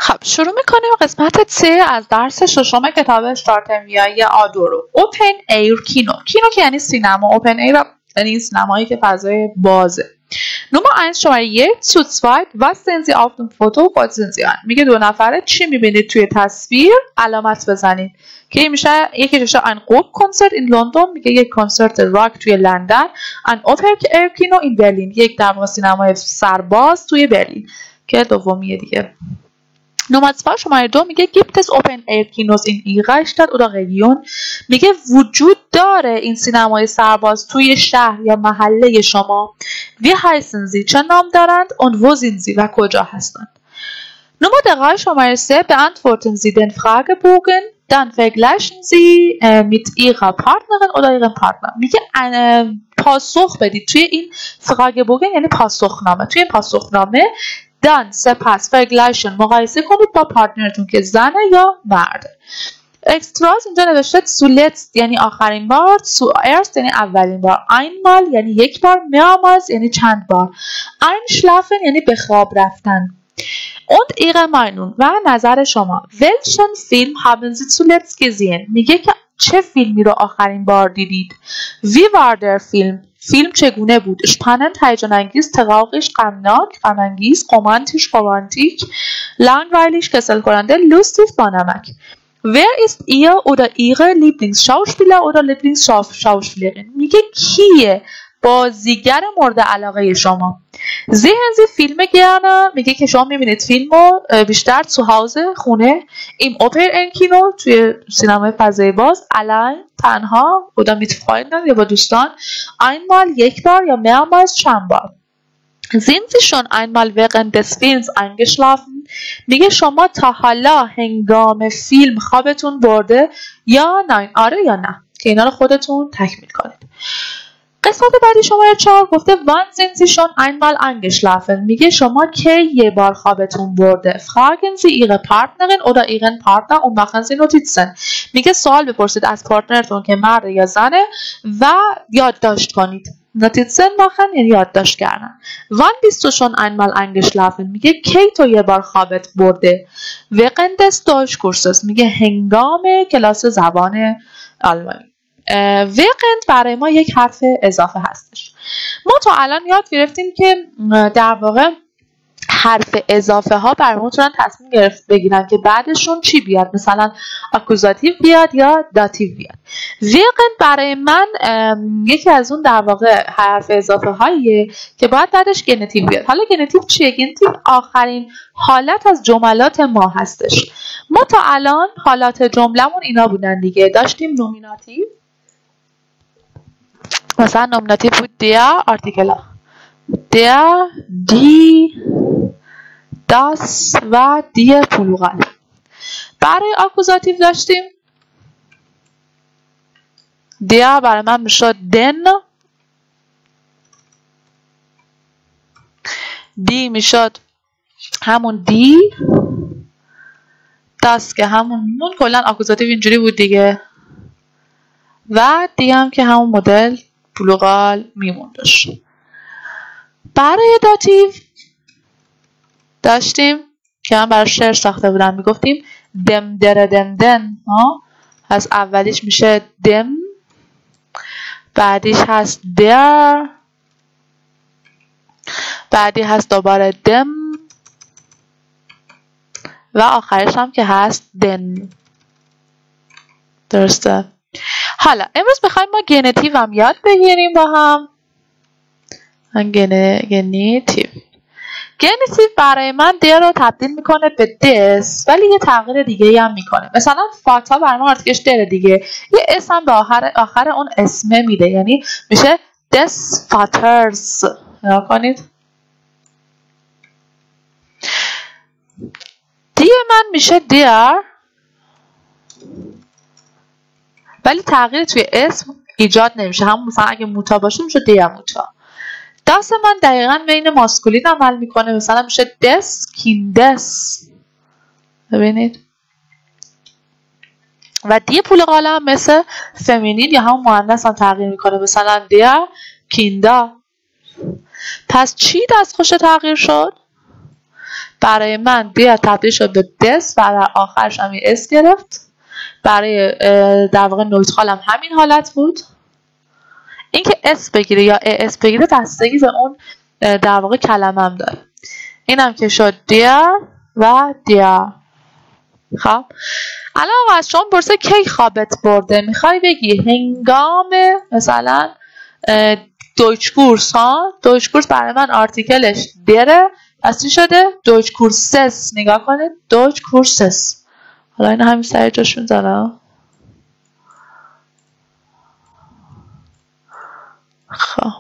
خب شروع میکنیم قسمت 3 از درس ششم کتاب استارتمیای آدورو. اوپن ایر کینو. کینو که یعنی سینما، اوپن ایر یعنی سینمایی که فضای بازه. Nummer 1 شماره 1 zu zweit was sehen Sie auf dem Foto was sehen Sie an. میگه دو نفره چی میبینید توی تصویر، علامت بزنید. که میشه یکی میشه ein Rockkonzert in London، میگه یک کنسرت راک توی لندن. ein Open Air Kino in Berlin، یک در واقع سینمای سرباز توی برلین که دومیه دیگه. Nummer 2 شماره 2 میگه gibt es Open Air Kinos in Ihrer Stadt oder Region، میگه وجود داره این سینمای سرباز توی شهر یا محله شما. Wie heißen Sie، چه نام دارند؟ und wo sind Sie، و کجا هستند. Nummer 3 شماره 3 beantworten Sie den Fragebogen dann vergleichen Sie mit Ihrer Partnerin oder Ihrem Partner، میگه پاسخ بدید توی این Fragebogen یعنی پاسخنامه. توی این پاسخنامه dann سپس vergleichen مقایسه کنید با پارتنرتون که زنه یا مرده. اکستراز اینجا نوشته zuletzt یعنی آخرین بار، zuerst یعنی اولین بار، einmal یعنی یک بار، mehrmals یعنی چند بار، einschlafen یعنی به خواب رفتن. und ihre Meinung و نظر شما. welchen Film haben Sie zuletzt gesehen، میگه که چه فیلمی رو آخرین بار دیدید. wie war der Film، فیلم چگونه بود. spannend هیجان انگیز، traurisch غمناک غمانگیز، romantisch romantik، langweilig کسل کننده، lustig بانمک. wer ist ihr oder ihre Lieblingsschauspieler oder Lieblingsschauspielerin، میگه کیه بازیگر مورد علاقه شما. sehen Sie Filme gerne، میگه که شما میبینید فیلم رو بیشتر zu Hause خونه، im Open Kino توی سینمای فضای باز، allein تنها oder mit Freunden یا با دوستان، einmal یک بار یا mehrmals چند بار. sind Sie schon einmal während des Films eingeschlafen، میگه شما تا حالا هنگام فیلم خوابتون برده یا نه، آره یا نه، که اینا رو خودتون تکمیل کنید. قسمت بعدی شماره 4 گفته wann sind Sie schon einmal eingeschlafen، میگه شما کی یه بار خوابتون برده. fragen Sie Ihre Partnerin oder Ihren Partner und machen Sie Notizen، میگه سوال بپرسید از پارتنرتون که مرد یا زنه و یادداشت کنید. Notizen machen یعنی یادداشت کردن. wann bist du schon einmal eingeschlafen، میگه کی تو یه بار خوابت برده. während des Deutschkurses، میگه هنگام کلاس زبان آلمانی. während برای ما یک حرف اضافه هستش. ما تا الان یاد گرفتیم که در واقع حرف اضافه ها برای ما میتونن تصمیم بگیرن که بعدشون چی بیاد، مثلا اکوزاتیو بیاد یا داتیو بیاد. während برای من یکی از اون در واقع حرف اضافه هاییه که باید بعدش گنتیو بیاد. حالا گنتیو چیه؟ گنتیو آخرین حالت از جملات ما هستش. ما تا الان حالات جملمون اینا بودن دیگه. داشتیم نومیناتیو، مثلا نومیناتیو بود der آرتیکل ها، der die das و die پلوغل. برای آکوزاتیو داشتیم der برای من میشد den، die میشد همون die، das که همون کلن آکوزاتیو اینجوری بود دیگه، و دی هم که همون مدل پلوغال میموندش. برای داتیو داشتیم که من برای شعر ساخته بودم، میگفتیم دم در دم دن، از اولیش میشه دم، بعدیش هست در، بعدی هست دوباره دم و آخرش هم که هست دن. درسته؟ حالا امروز بخوایم ما گنتیو هم یاد بگیریم با هم. گنتیو برای من در رو تبدیل میکنه به دس، ولی یه تغییر دیگه هم میکنه. مثلا فاتا برای ما آرتیکلش در دیگه، یه اسم به آخر اون اسمه میده، یعنی میشه دس فاترز. نگاه کنید دی من میشه در، ولی تغییر توی اسم ایجاد نمیشه. همون مثلا اگه موتا باشه میشه دیا موتا. داس من دقیقا بین ماسکولین عمل میکنه، مثلا میشه دس کیندس. ببینید. و دی پولغال هم مثل فمینین یا همون مؤنث هم تغییر میکنه، مثلا دیا کیندا. پس چی دستخوش تغییر شد؟ برای من der تبدیل شد به des و در آخرش هم اس گرفت. برای در واقع نویتخال هم همین حالت بود. اینکه اس بگیره یا اس بگیره بستگی به اون در واقع کلمه هم داره. اینم که شد der و der. خب الان از شما پرسه کی خوابت برده، میخوای بگی هنگام مثلا دویچکورس ها. دویچکورس برای من آرتیکلش دره، پس چی شده؟ دویچکورسس. نگاه کنید دویچکورسس. حالا این همین سری جاش میذارم. خب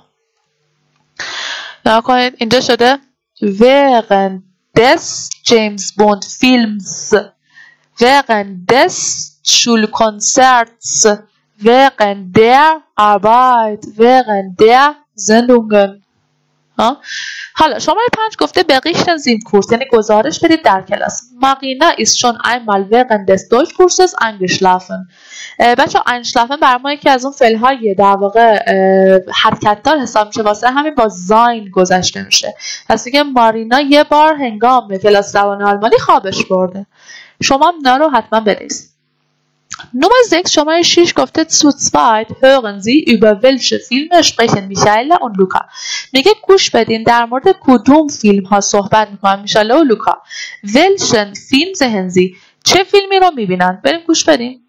نگاه کنید اینجا شده während des James Bond Films, während des Schulkonzerts, während der Arbeit, während der Sendungen. حالا شماره 5 گفته berichten Sie im Kurs، یعنی گزارش بدید در کلاس. Marina ist schon einmal während des Deutschkurses eingeschlafen. بچه einschlafen برای ما یکی از اون فعل‌های در واقع حرکتدار حساب میشه، واسه همین با زاین گذشته میشه. پس دیگه مارینا یه بار هنگام کلاس زبان آلمانی خوابش برده. شما اینا رو حتما بنویسید. Nummer 6 شماره 6 گفته zu zweit hören Sie über welche Filme sprechen Michaela und Luca. میگه گوش بدین در مورد کدوم فیلم ها صحبت میکنن میشالا و لوکا. welchen Film sehen Sie، چه فیلمی رو میبینن؟ بریم گوش بدیم.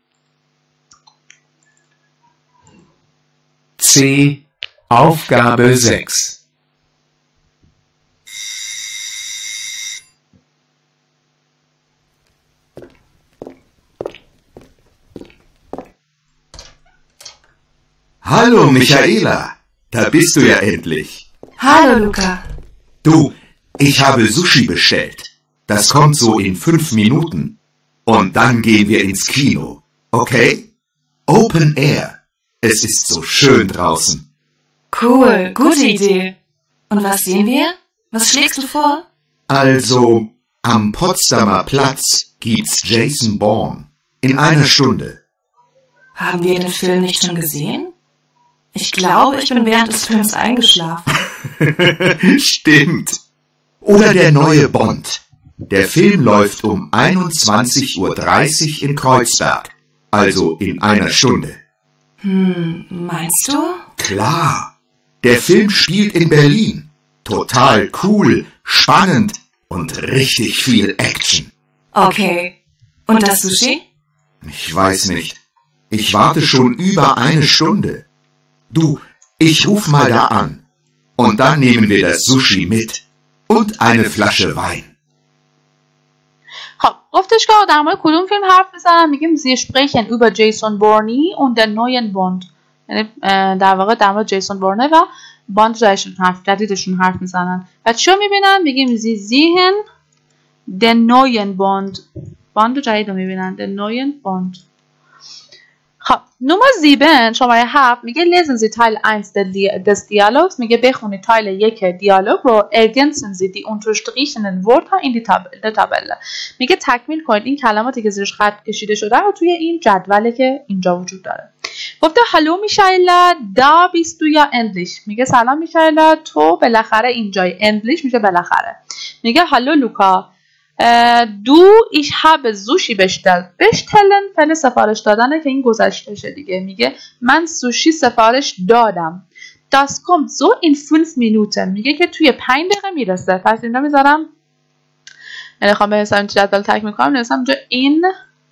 C. Aufgabe 6. Hallo Michaela, da bist du ja endlich. Hallo Luca. Du, ich habe Sushi bestellt. Das kommt so in 5 Minuten. Und dann gehen wir ins Kino, okay? Open Air. Es ist so schön draußen. Cool, gute Idee. Und was sehen wir? Was schlägst du vor? Also, am Potsdamer Platz gibt's Jason Bourne. In einer Stunde. Haben wir den Film nicht schon gesehen? Ich glaube, ich bin während des Films eingeschlafen. Stimmt. Oder der neue Bond. Der Film läuft um 21:30 Uhr in Kreuzberg. Also in einer Stunde. Meinst du? Klar. Der Film spielt in Berlin. Total cool, spannend und richtig viel Action. Okay. Und das Sushi? Ich weiß nicht. Ich warte schon über eine Stunde. Du, ich ruf mal da an. Und dann nehmen wir das Sushi mit. Und eine Flasche Wein. خب گفتش که در مورد کدوم فیلم حرف میزنن؟ میگیم Sie sprechen über Jason Bourne und den neuen Bond. یعنی در واقع در مورد جیسون بورنه و باند جدیدشون حرف میزنن. و چی رو میبینن؟ میگیم Sie sehen den neuen Bond. باند جدید رو میبینن. den neuen Bond. خب Nummer 7 شماره 7 میگه lesen Sie Teil 1 des Dialogs. میگه بخونید تایل 1 دیالوگ رو. ergänzen Sie die unterstrichenen Wörter in die Tabelle. میگه تکمیل کنید این کلماتی که زیرش خط کشیده شده رو توی این جدولی که اینجا وجود داره. گفته hallo Michaela, da bist du ja endlich. میگه سلام میشایلا، تو بالاخره اینجایی. endlich میشه بالاخره. میگه hallo Luca, du ich habe Sushi bestellt. bestellen فعل سفارش دادنه که این گذشته شه دیگه. میگه من سوشی سفارش دادم. das kommt so in 5 Minuten. میگه که توی 5 دقیقه میرسه. پس اینجا میذارم، یعنی خواهم به حساب جدول تکمیل کنم، نویسم اینجا in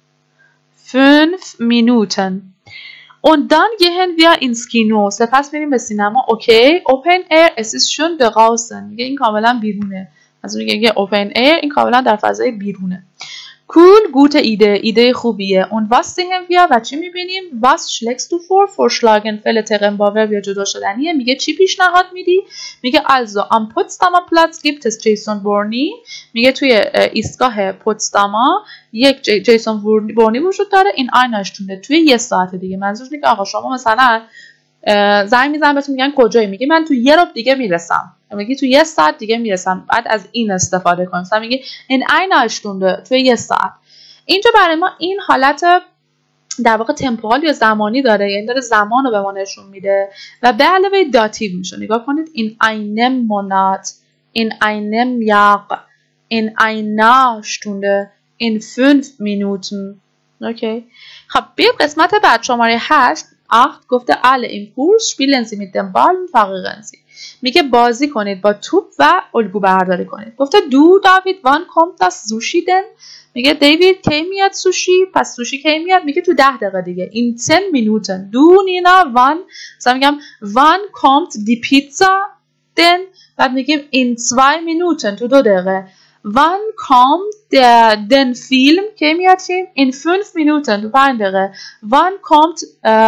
5 Minuten. Und dann gehen wir ins Kino. سپس میریم به سینما. اوکی. Open air, es ist schön draußen. میگه این کاملا بیرونه. از اون میگه open air، این کاملا در فضای بیرونه. Cool, gute Idee. ایده خوبیه. Und was sehen wir؟ و چی میبینیم؟ Was schlägst du vor؟ vorschlagen فعل تقنباور یا جدا شدنیه. میگه چی پیشنهاد میدی؟ میگه also am Potsdamer Platz gibt es Jason Bourne. میگه توی ایستگاه پوتسداما یک جیسون بورنی وجود داره. این einer Stunde، توی یه ساعت دیگه. منظورش اینه که آقا شما مثلا زنگ میزنن بهتون میگن کجایی؟ میگه من تو یه ربع دیگه میرسم. میگه تو یه ساعت دیگه میرسم. بعد از این استفاده کنیم. مثلا میگه in einer Stunde، توی یه ساعت. اینجا برای ما این حالت در واقع تمپورال یا زمانی داره، یعنی داره زمان رو به ما نشون میده و به علاوه داتیو میشه. نگاه کنید in einem Monat، in einem Jahr. in einer Stunde, in 5 Minuten. Okay. خب بیایم قسمت بعد شماره 8 گفته alle im Kurs spielen Sie mit dem Ball und verrieren Sie. میگه بازی کنید با توپ و الگو برداری کنید. گفته du David wann kommt das Sushi denn؟ میگه دیوید کی میاد سوشی؟ پس سوشی کی میاد؟ میگه تو 10 دقیقه دیگه. in 10 Minuten. du Nina wann؟ مثلا میگم wann kommt die Pizza denn؟ بعد میگیم in 2 Minuten تو 2 دقیقه. wann kommt den Film کی میاد فیلم؟ in 5 Minuten تو 5 دقیقه. wann kommt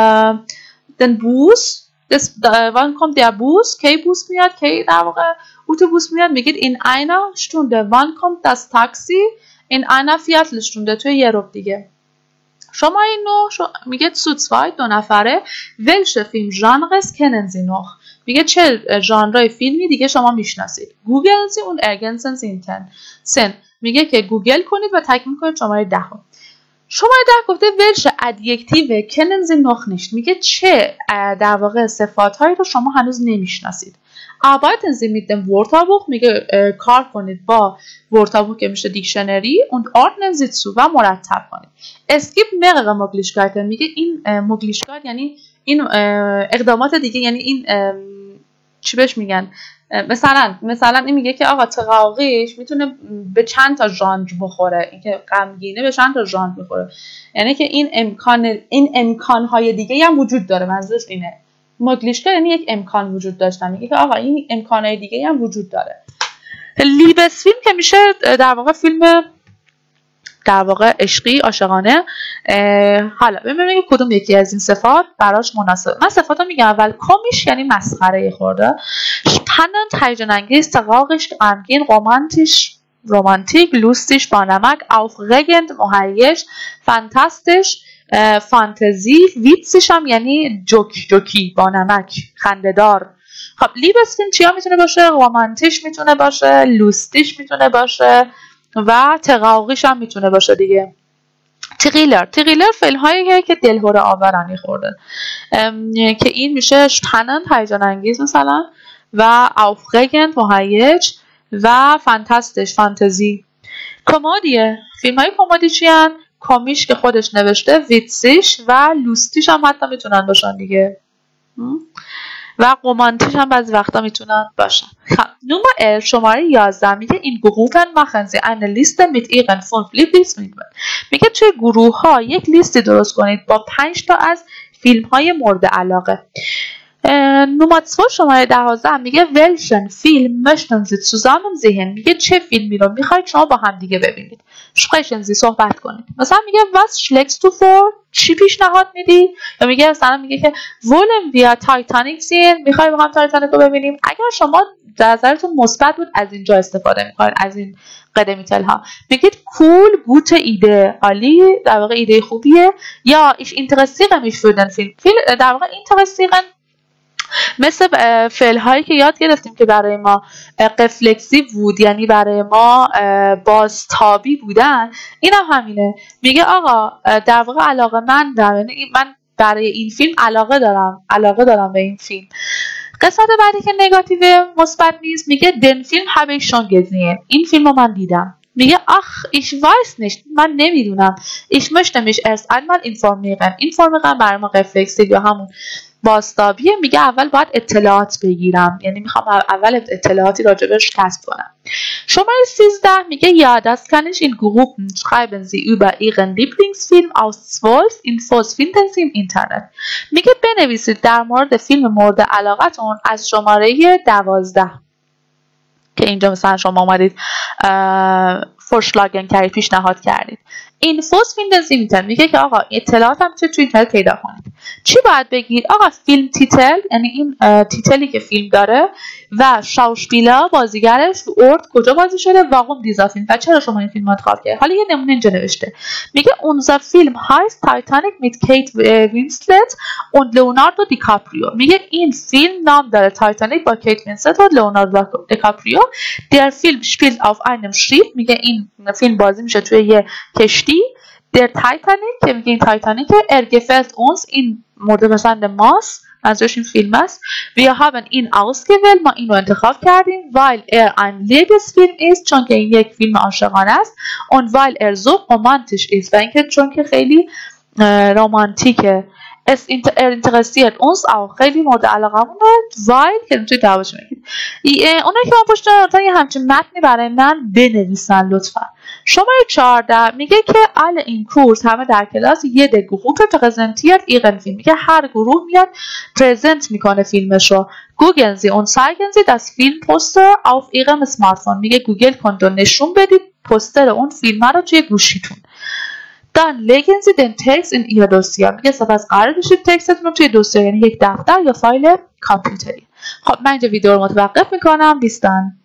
den Bus؟ wann kommt der Bus؟ کی بوس میاد؟ کی در واقع اتوبوس میاد؟ میگید in einer Stunde. wann kommt das Taxi؟ in einer Viertelstunde توی یه ربع دیگه. شما اینو میگه zu zweit 2 نفره. welche Film Genres kennen Sie noch؟ میگه چه ژانرهای فیلمی دیگه شما میشناسید؟ گوگل Sie und ergänzen Sie سن. میگه که گوگل کنید و تکمیل کنید شماره 10. شماره 10 گفته welche Adjektive kennen Sie noch nicht؟ میگه چه در واقع صفاتهایی رو شما هنوز نمیشناسید. arbeiten Sie mit dem Wörterbuch؟ میگه کار کنید با Wörterbuch که میشه دیکشنری und ordnen Sie zu و مرتب کنید. es gibt mehrere Möglichkeiten. میگه این Möglichkeit یعنی این اقدامات دیگه، یعنی این چی بهش میگن، مثلا این میگه که آقا تقاقیش میتونه به چند تا ژانر بخوره، این که غمگینه به چند تا ژانر بخوره، یعنی که این امکانهای دیگه هم وجود داره. منظورش اینه. مگلیشکا یعنی یک امکان وجود داشتن، میگه که آقا این امکانهای دیگه هم وجود داره. لیبس فیلم که میشه در واقع فیلم در واقع عشقی، عاشقانه. حالا ببینیم کدوم یکی از این صفات براش مناسبه. من صفاتو میگم. اول کمیش یعنی مسخره خورده. spannend هیجان انگیز، tragisch غمگین، romantisch lustig با نمک، aufregend مهیج، fantastisch فانتزی، ویتسش هم یعنی جوکی با نمک، خنده‌دار. خب لیبس فیلم چیا میتونه باشه؟ رومانتیش میتونه باشه، لوستیش میتونه باشه و تقاقیش هم میتونه باشه دیگه. تریلر فیلم هایی که دلهره آورن خورده که این میشه spannend هیجان انگیز مثلا و aufregend مهیج و fantastisch فانتزی. کمدی فیلم های کمدی چی هن؟ کمیش که خودش نوشته، ویتسیش و لوستیش هم حتی میتونن باشن دیگه و رومانتیش هم بعضی وقتا میتونن باشن. نمبر شماره 11 میگه این Gruppen machen Sie eine Liste mit Ihren 5 Lieblingsfilmen. میگه توی گروه ها یک لیستی درست کنید با 5 تا از فیلم های مورد علاقه. نمبر 2 شماره 12 میگه welchen Film möchten Sie zusammen sehen؟ میگه چه فیلمی رو میخواید شما با هم دیگه ببینید. sprechen Sie صحبت کنید. مثلا میگه was schlägst du vor؟ چی پیشنهاد میدی؟ یا میگه مثلا میگه که wollen wir Titanic sehen؟ میخوایم با هم تایتانیک رو ببینیم. اگر شما نظرتون مثبت بود از اینجا استفاده میکنید، از این قدمیتل ها. میگید cool gute ایده، عالی، در واقع ایده خوبیه. یا ich interessiere mich für den Film. در واقع interessieren مثل فعل هایی که یاد گرفتیم که برای ما قفلکسی بود، یعنی برای ما بازتابی بودن، این هم همینه. میگه آقا در واقع علاقه من برای این فیلم علاقه دارم به این فیلم. قسمت بعدی که نگاتیو مثبت نیست میگه den Film habe ich schon gesehen. این فیلم رو من دیدم. میگه ach ich weiß nicht، من نمیدونم. ich möchte mich erst einmal informieren برای ما قفلکسی یا همون باستابیه. میگه اول باید اطلاعات بگیرم، یعنی میخوام اول اطلاعاتی راجبش کسب کنم. شماره 13 میگه ja das kann ich in Gruppen schreiben Sie über Ihren Lieblingsfilm aus 12 Infos finden Sie im Internet. میگه بنویسید در مورد فیلم مورد علاقتون از شماره 12 که اینجا مثلا شما اومدید فرشلاگن کردید، پیشنهاد کردید. اینفوس فیلم زیمیتن میگه که آقا اطلاعات هم توی اینترنت پیدا کنید. چی باید بگید؟ آقا فیلم تیتل، یعنی این تیتلی که فیلم داره و شاوشپیلر بازیگرش اورد کجا بازی شده، واقوم دیزا فیلم و چرا شما این فیلم رو انتخاب کردید. حالا یه نمونه اینجا نوشته میگه unser Film heißt Titanic mit Kate Winslet und Leonardo DiCaprio. میگه این فیلم نام داره تایتانیک با کیت وینسلت و لئوناردو دیکاپریو. در فیلم spielt auf einem Schiff. میگه این فیلم بازی میشه توی یه کشتی. در تایتانیک که میگه این تایتانیک er gefällt uns این مورد پسند ماست منظورش این فیلم است. Wir haben ihn ausgewählt، ما این رو انتخاب کردیم. Weil er ein Liebesfilm ist، چون که این یک فیلم عاشقانه است. Und weil er so romantisch ist، و اینکه چون که خیلی رمانتیکه. Es interessiert uns auch، خیلی مورد علاقمونه. weil که توی دعواش میگید. اونایی که من پشت نوتن یه همچین متنی برای من بنویسن لطفا. شماره 14 میگه که alle in Kurs همه در کلاس jede Gruppe präsentiert ihren Film، میگه هر گروه میاد پرزنت میکنه فیلمش رو. Googeln Sie und zeigen Sie das Filmposter auf Ihrem Smartphone، میگه گوگل کنید و نشون بدید پوستر اون فیلم رو توی گوشیتون. Dann legen Sie den Text in Ihr Dossier، میگه سپس قرار بشید تکستتون رو توی دوسیه، یعنی یک دفتر یا فایل کامپیوتری. خب من اینجا ویدیو رو متوقف میکنم. بیستان